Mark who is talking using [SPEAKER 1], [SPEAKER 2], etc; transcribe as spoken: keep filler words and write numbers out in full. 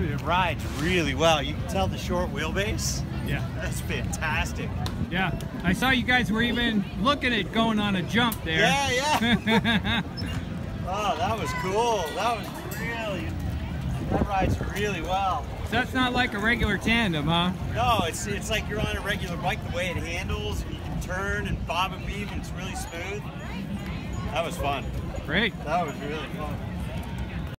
[SPEAKER 1] Dude, it rides really well. You can tell the short wheelbase.
[SPEAKER 2] Yeah.
[SPEAKER 1] That's fantastic.
[SPEAKER 2] Yeah. I saw you guys were even looking at going on a jump there.
[SPEAKER 1] Yeah, yeah. Oh, that was cool. That was really, that rides really well.
[SPEAKER 2] So that's not like a regular tandem, huh?
[SPEAKER 1] No, it's it's like you're on a regular bike, the way it handles, and you can turn and bob and weave, and it's really smooth. That was fun.
[SPEAKER 2] Great.
[SPEAKER 1] That was really fun.